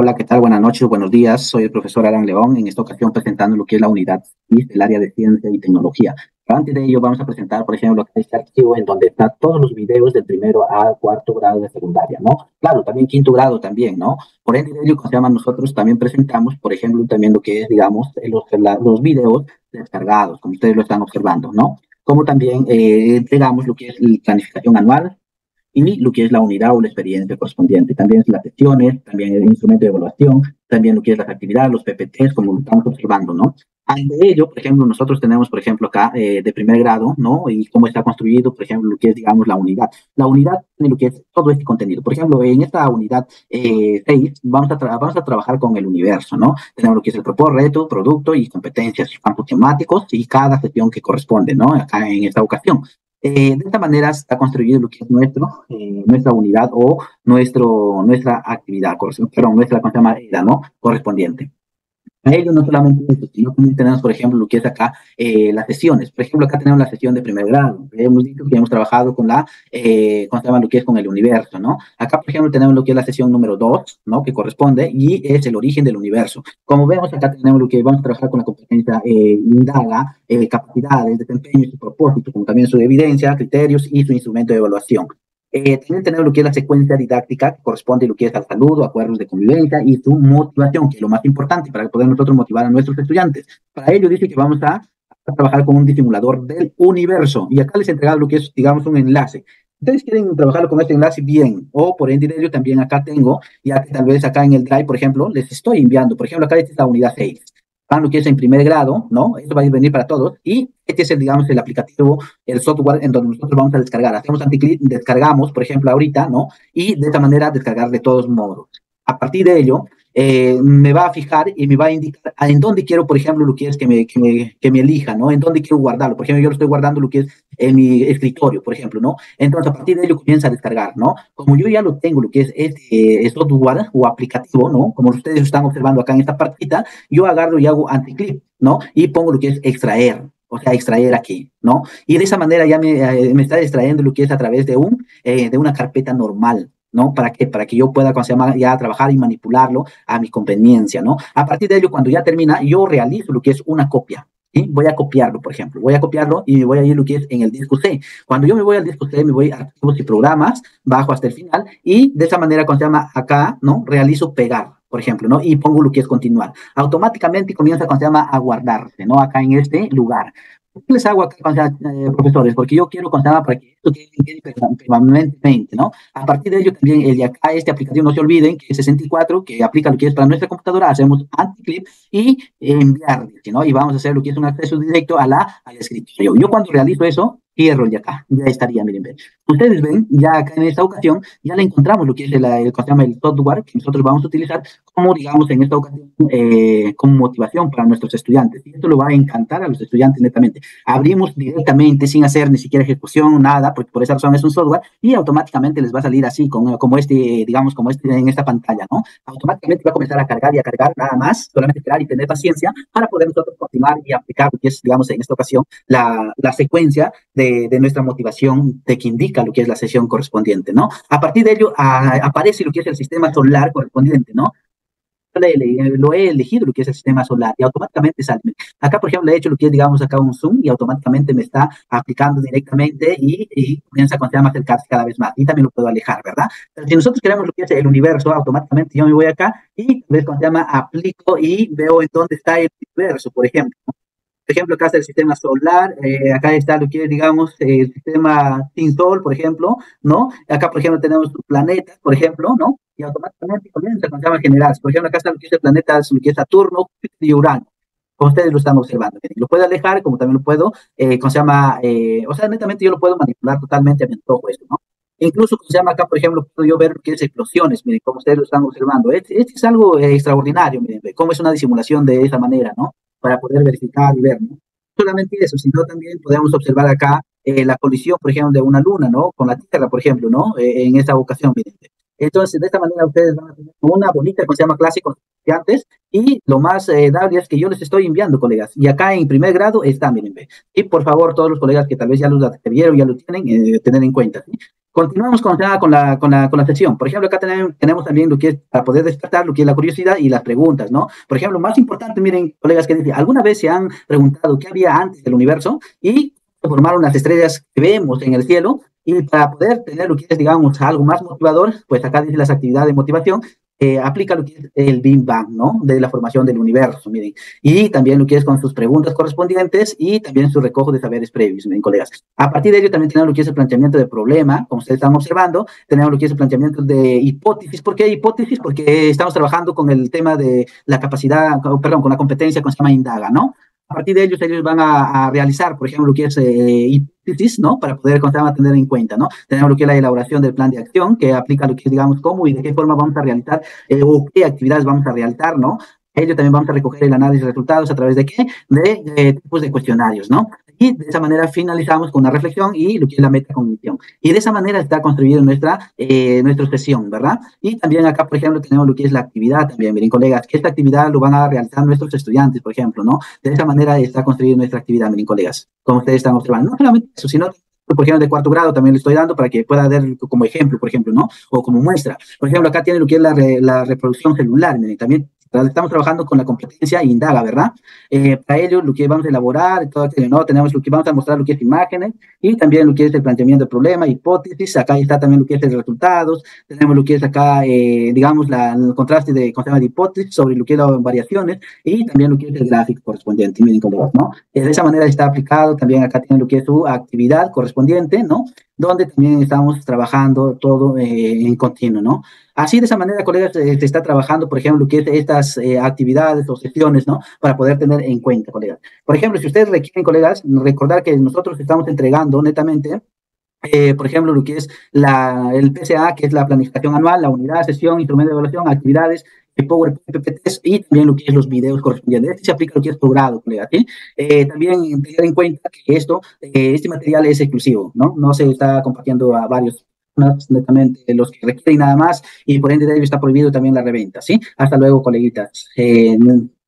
Hola, ¿qué tal? Buenas noches, buenos días. Soy el profesor Alan León, en esta ocasión presentando lo que es la unidad 6 del área de ciencia y tecnología. Pero antes de ello, vamos a presentar, por ejemplo, este archivo en donde están todos los videos del primero al cuarto grado de secundaria, ¿no? Claro, también quinto grado también, ¿no? Por ende de ello, como se llama, nosotros también presentamos, por ejemplo, también lo que es, digamos, los videos descargados, como ustedes lo están observando, ¿no? Como también entregamos lo que es la planificación anual, y lo que es la unidad o la experiencia correspondiente. También las sesiones, también el instrumento de evaluación, también lo que es las actividades, los PPTs, como lo estamos observando, ¿no? Ante ello, por ejemplo, nosotros tenemos, por ejemplo, acá de primer grado, ¿no? Y cómo está construido, por ejemplo, lo que es, digamos, la unidad. La unidad tiene lo que es todo este contenido. Por ejemplo, en esta unidad 6 vamos a trabajar con el universo, ¿no? Tenemos lo que es el propósito, reto, producto y competencias, campos temáticos y cada sesión que corresponde, ¿no? Acá en esta ocasión. De esta manera está construido lo que es nuestra unidad o nuestra actividad, perdón, nuestra, ¿cómo se llama? Era, ¿no? Correspondiente. A ello no solamente eso, sino también tenemos, por ejemplo, lo que es acá las sesiones. Por ejemplo, acá tenemos la sesión de primer grado. Hemos dicho que hemos trabajado con ¿cómo se llama? Lo que es con el universo, ¿no? Acá, por ejemplo, tenemos lo que es la sesión número 2, ¿no? Que corresponde y es el origen del universo. Como vemos, acá tenemos lo que vamos a trabajar con la competencia indaga, capacidades, desempeño y su propósito, como también su evidencia, criterios y su instrumento de evaluación. También tenemos lo que es la secuencia didáctica, que corresponde a lo que es al saludo, acuerdos de convivencia y su motivación, que es lo más importante para poder nosotros motivar a nuestros estudiantes. Para ello dice que vamos a trabajar con un disimulador del universo. Y acá les he entregado lo que es, digamos, un enlace. Ustedes quieren trabajarlo con este enlace, bien, o por ende yo también acá tengo, ya que tal vez acá en el Drive, por ejemplo, les estoy enviando, por ejemplo, acá esta es la unidad 6, lo que es en primer grado, ¿no? Esto va a venir para todos, y este es el, digamos, el aplicativo, el software en donde nosotros vamos a descargar. Hacemos anticlick, descargamos, por ejemplo, ahorita, ¿no? Y de esta manera descargar de todos modos. A partir de ello, me va a fijar y me va a indicar en dónde quiero, por ejemplo, lo que es que me elija, ¿no? En dónde quiero guardarlo. Por ejemplo, yo lo estoy guardando lo que es en mi escritorio, por ejemplo, ¿no? Entonces, a partir de ello comienza a descargar, ¿no? Como yo ya lo tengo, lo que es este software o aplicativo, ¿no? Como ustedes están observando acá en esta partita, yo agarro y hago anticlip, ¿no? Y pongo lo que es extraer. O sea, extraer aquí, ¿no? Y de esa manera ya me está extrayendo lo que es a través de una carpeta normal, ¿no? ¿Para qué? Para que yo pueda, ¿cómo se llama? Ya trabajar y manipularlo a mi conveniencia, ¿no? A partir de ello, cuando ya termina, yo realizo lo que es una copia. ¿Sí? Voy a copiarlo, por ejemplo. Voy a copiarlo y me voy a ir lo que es en el disco C. Cuando yo me voy al disco C, me voy a archivos y programas, bajo hasta el final y de esa manera, ¿cómo se llama? Acá, ¿no? Realizo pegar, por ejemplo, ¿no? Y pongo lo que es continuar. Automáticamente comienza, ¿cómo se llama? A guardarse, ¿no? Acá en este lugar. ¿Por qué les hago acá, profesores? Porque yo quiero contar para que esto quede permanentemente, ¿no? A partir de ello también el de acá, este aplicativo, no se olviden que es 64, que aplica lo que es para nuestra computadora, hacemos anticlip y enviar, ¿no? Y vamos a hacer lo que es un acceso directo al escritorio. Yo cuando realizo eso, cierro el de acá, ya estaría, miren, ven. Ustedes ven, ya acá en esta ocasión, ya le encontramos lo que es el software que nosotros vamos a utilizar como, digamos, en esta ocasión, como motivación para nuestros estudiantes. Y esto lo va a encantar a los estudiantes netamente. Abrimos directamente sin hacer ni siquiera ejecución, nada, porque por esa razón es un software, y automáticamente les va a salir así, como este, digamos, como este en esta pantalla, ¿no? Automáticamente va a comenzar a cargar y a cargar nada más, solamente esperar y tener paciencia para poder nosotros continuar y aplicar lo que es, digamos, en esta ocasión, la secuencia de nuestra motivación de que indica lo que es la sesión correspondiente, ¿no? A partir de ello aparece lo que es el sistema solar correspondiente, ¿no? Lo he elegido lo que es el sistema solar y automáticamente sale. Acá, por ejemplo, le he hecho lo que es, digamos, acá un zoom y automáticamente me está aplicando directamente y comienza a acercarse cada vez más. Y también lo puedo alejar, ¿verdad? Pero si nosotros queremos lo que es el universo, automáticamente yo me voy acá y, ves, aplico y veo en dónde está el universo, por ejemplo. Por ejemplo, acá está el sistema solar, acá está lo que es, digamos, el sistema sin sol, por ejemplo, ¿no? Acá, por ejemplo, tenemos planetas, por ejemplo, ¿no? Y automáticamente comienza con llama general. Por ejemplo, acá está lo que es el planeta, lo que es Saturno, Júpiter y Urano. Como ustedes lo están observando. Lo puedo alejar, como también lo puedo, ¿cómo se llama? O sea, netamente yo lo puedo manipular totalmente a mi antojo, esto, ¿no? Incluso, como se llama acá, por ejemplo, puedo yo ver lo que es explosiones, miren, como ustedes lo están observando. Este es algo extraordinario, miren, cómo es una disimulación de esa manera, ¿no? Para poder verificar y ver, ¿no? No solamente eso, sino también podemos observar acá la colisión, por ejemplo, de una luna, ¿no? Con la Tierra, por ejemplo, ¿no? En esta ocasión, miren. Entonces, de esta manera ustedes van a tener una bonita, como se llama, clase con estudiantes y lo más dable es que yo les estoy enviando, colegas. Y acá en primer grado está, miren. Y por favor, todos los colegas que tal vez ya los adquirieron, ya lo tienen, tener en cuenta. ¿Sí? Continuamos con la sesión. Por ejemplo, acá tenemos también lo que es para poder despertar lo que es la curiosidad y las preguntas, ¿no? Por ejemplo, más importante, miren, colegas, que dice, ¿alguna vez se han preguntado qué había antes del universo y se formaron las estrellas que vemos en el cielo? Y para poder tener lo que es, digamos, algo más motivador, pues acá dice las actividades de motivación, aplica lo que es el Big Bang, ¿no? De la formación del universo, miren. Y también lo que es con sus preguntas correspondientes y también su recojo de saberes previos, miren, colegas. A partir de ello también tenemos lo que es el planteamiento de problema, como ustedes están observando, tenemos lo que es el planteamiento de hipótesis. ¿Por qué hipótesis? Porque estamos trabajando con el tema de la capacidad, perdón, con la competencia que se llama indaga, ¿no? A partir de ellos van a realizar, por ejemplo, lo que es hipótesis, ¿no? Para poder tener en cuenta, ¿no? Tenemos lo que es la elaboración del plan de acción, que aplica lo que es, digamos, cómo y de qué forma vamos a realizar o qué actividades vamos a realizar, ¿no? Ello también vamos a recoger el análisis de resultados a través de qué? De tipos de cuestionarios, ¿no? Y de esa manera finalizamos con una reflexión y lo que es la metacognición. Y de esa manera está construida nuestra sesión, ¿verdad? Y también acá, por ejemplo, tenemos lo que es la actividad también, miren, colegas, que esta actividad lo van a realizar nuestros estudiantes, por ejemplo, ¿no? De esa manera está construida nuestra actividad, miren, colegas, como ustedes están observando. No solamente eso, sino por ejemplo, de cuarto grado también le estoy dando para que pueda ver como ejemplo, por ejemplo, ¿no? O como muestra. Por ejemplo, acá tiene lo que es la reproducción celular, miren, también estamos trabajando con la competencia indaga, ¿verdad? Para ello, lo que vamos a elaborar, todo aquello, ¿no? Tenemos lo que vamos a mostrar, lo que es imágenes, y también lo que es el planteamiento del problema, hipótesis, acá está también lo que es el resultados, tenemos lo que es acá, digamos, el contraste de, con tema de hipótesis sobre lo que es las variaciones, y también lo que es el gráfico correspondiente, miren cómo, ¿no? De esa manera está aplicado, también acá tiene lo que es su actividad correspondiente, ¿no? Donde también estamos trabajando todo en continuo, ¿no? Así, de esa manera, colegas, se está trabajando, por ejemplo, que estas actividades o sesiones, ¿no? Para poder tener en cuenta, colegas. Por ejemplo, si ustedes requieren, colegas, recordar que nosotros estamos entregando netamente, por ejemplo, lo que es el PCA, que es la planificación anual, la unidad, sesión, instrumento de evaluación, actividades, PowerPoint, PPTs y también lo que es los videos correspondientes. Este se aplica a lo que es posgrado, colega, ¿sí? También tener en cuenta que este material es exclusivo, ¿no? No se está compartiendo a varios, netamente los que requieren nada más y por ende de ello está prohibido también la reventa, ¿sí? Hasta luego, coleguitas.